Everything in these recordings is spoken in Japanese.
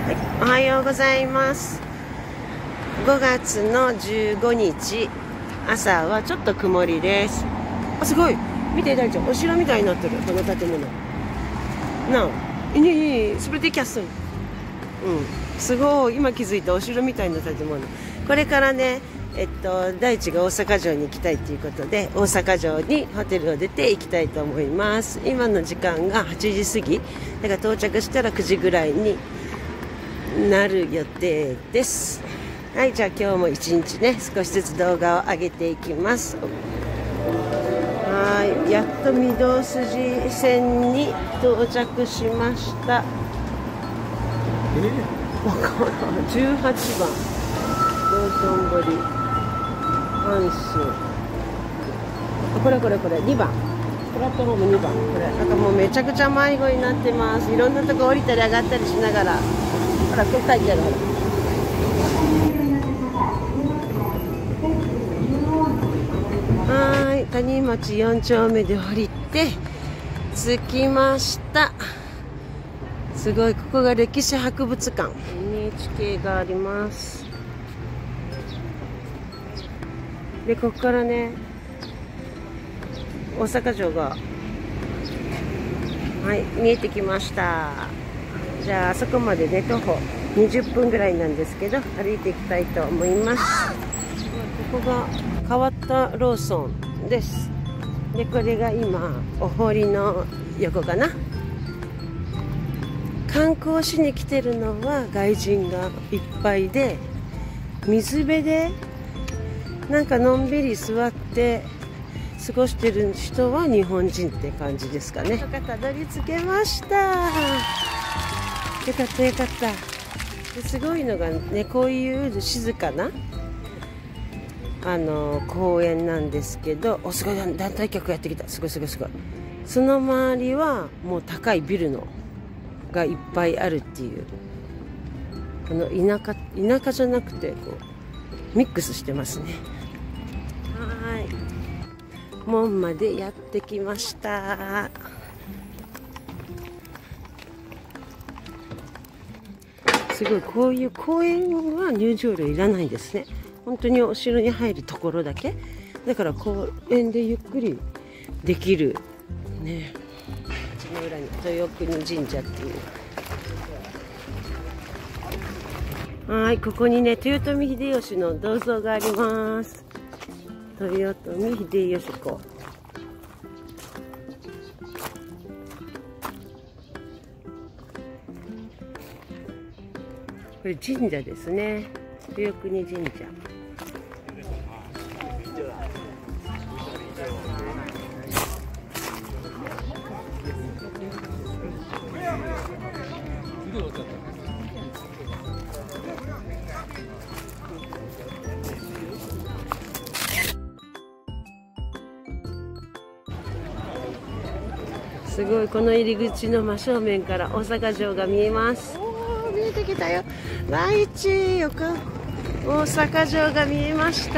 はい、おはようございます。5月の15日朝はちょっと曇りです。あ、すごい、見て大ちゃん、お城みたいになってる、この建物なあ。seperti castle。すごい、今気づいた、お城みたいな建物。これからね、大地が大阪城に行きたいということで、大阪城にホテルを出て行きたいと思います。今の時間が8時過ぎだから、到着したら9時ぐらいになる予定です。はい、じゃあ今日も一日ね、少しずつ動画を上げていきます。はい、やっと御堂筋線に到着しました。18番道頓堀阪神。これ2番、プラットフォーム2番。これなんかもうめちゃくちゃ迷子になってます。いろんなとこ降りたり上がったりしながら、ほら、これ書いてある。ほら、谷町4丁目で降りて着きました。すごい、ここが歴史博物館、 NHK があります。でここからね、大阪城が、はい、見えてきました。じゃああそこまでね、徒歩20分ぐらいなんですけど、歩いていきたいと思います。ここが変わったローソンです。でこれが今お堀の横かな。観光しに来てるのは外人がいっぱいで、水辺でなんかのんびり座って過ごしてる人は日本人って感じですかね。たどり着けました。よかったよかった。ですごいのがね、こういう静かな公園なんですけど、すごい団体客やってきた。すごい。その周りはもう高いビルのがいっぱいあるっていう、この田舎じゃなくてこうミックスしてますね。はい、門までやってきました。すごい、こういう公園は入場料いらないんですね。本当にお城に入るところだけだから、公園でゆっくりできるね。その裏に豊国神社っていう、はい、ここにね、豊臣秀吉の銅像があります。豊臣秀吉公。これ神社ですね、豊国神社。すごい、この入り口の真正面から大阪城が見えます。おー、見えてきたよ。大地よか、大阪城が見えました。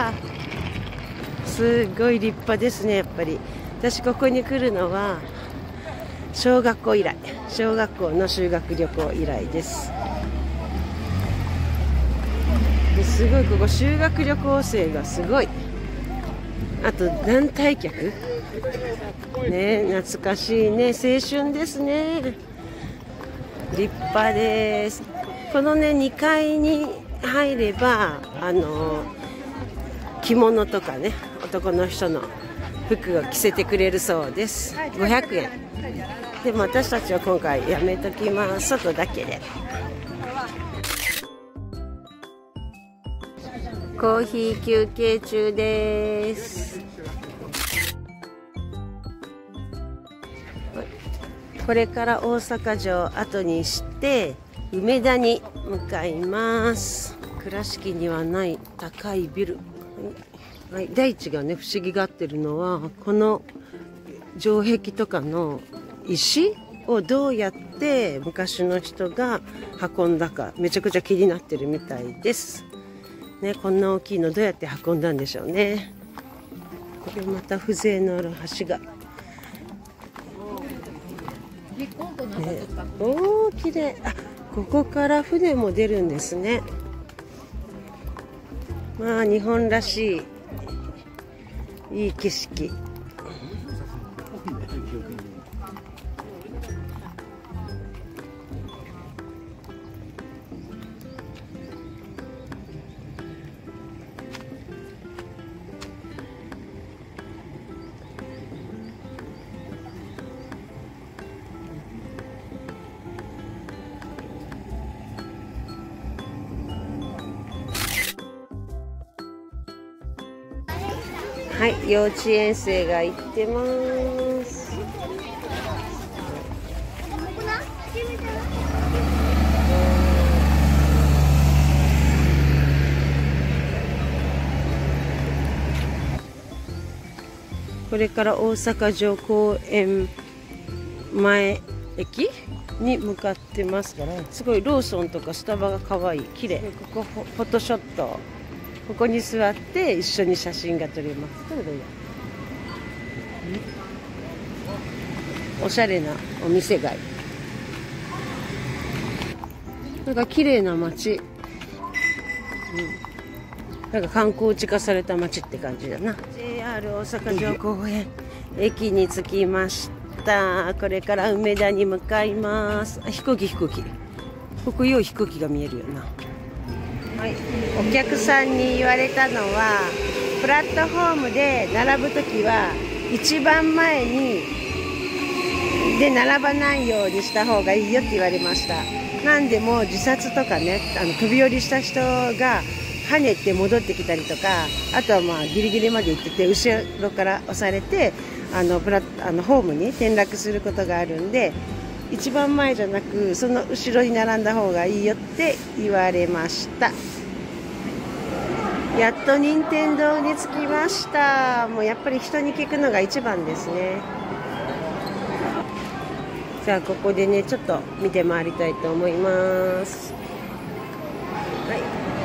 すごい立派ですね。やっぱり私ここに来るのは小学校の修学旅行以来です。すごい、ここ修学旅行生がすごい。あと団体客ね、懐かしいね、青春ですね。立派です。このね、2階に入れば着物とかね、男の人の服を着せてくれるそうです。500円でも私たちは今回やめときます。外だけで。コーヒー休憩中です。これから大阪城を後にして梅田に向かいます。倉敷にはない高いビル。はい、大地がね、不思議がってるのは、この城壁とかの石をどうやって昔の人が運んだか、めちゃくちゃ気になってるみたいですね。こんな大きいのどうやって運んだんでしょうね。これまた風情のある橋が、おー、綺麗。あ、 ここから船も出るんですね。まあ日本らしいいい景色。はい、幼稚園生が行ってます。これから大阪城公園前駅に向かってます。すごいローソンとかスタバが可愛い、綺麗。ここフォトショット。ここに座って一緒に写真が撮れます。どうだよ。おしゃれなお店街。なんか綺麗な街。なんか観光地化された街って感じだな。JR 大阪城公園駅に着きました。これから梅田に向かいます。飛行機。ここよう飛行機が見えるよな。はい、お客さんに言われたのは、プラットフォームで並ぶときは一番前にで並ばないようにした方がいいよって言われました。なんでも自殺とかね、飛び降りした人が跳ねて戻ってきたりとか、あとはまあギリギリまで行ってて後ろから押されてホームに転落することがあるんで、一番前じゃなくその後ろに並んだ方がいいよって言われました。やっと任天堂に着きました。もうやっぱり人に聞くのが一番ですね。じゃあここでねちょっと見て回りたいと思います。はい、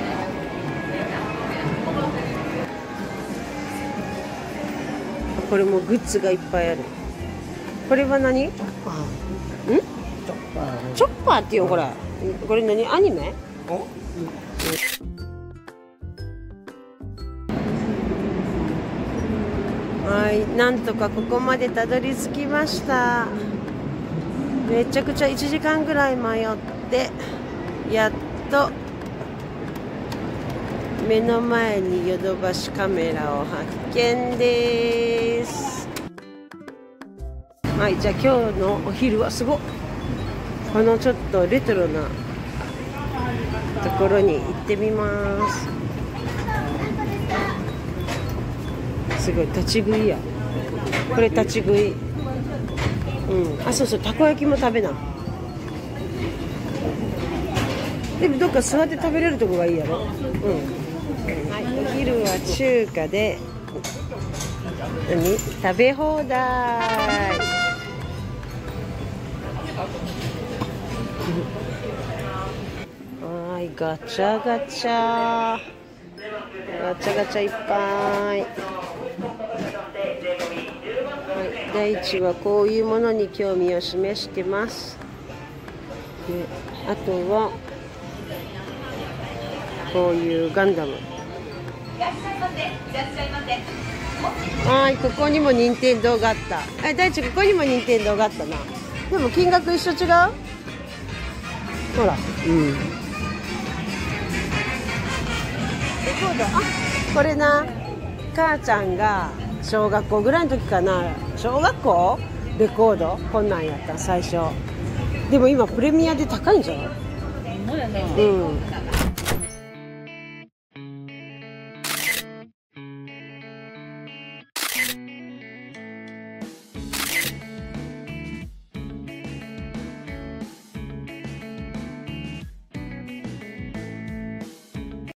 これもグッズがいっぱいある。これは何？チョッパーっていうのこれ。これ何？アニメ？はい、なんとかここまでたどり着きました。めちゃくちゃ1時間ぐらい迷ってやっと目の前にヨドバシカメラを発見です。はい、じゃあ今日のお昼はすごっ。このちょっとレトロなところに行ってみます。すごい立ち食いや。これ立ち食い。あ、そうそう、たこ焼きも食べな。でもどっか座って食べれるとこがいいやろ。はい、お昼は中華で食べ放題。はい、ガチャガチャいっぱい。はい、大地はこういうものに興味を示してます。で、あとはこういうガンダム。はい、ここにも任天堂があった。大地、ここにも任天堂があったな。でも金額一緒違う？ほら、これな、母ちゃんが小学校ぐらいの時かな、小学校レコードこんなんやった最初。でも今プレミアで高いんじゃない？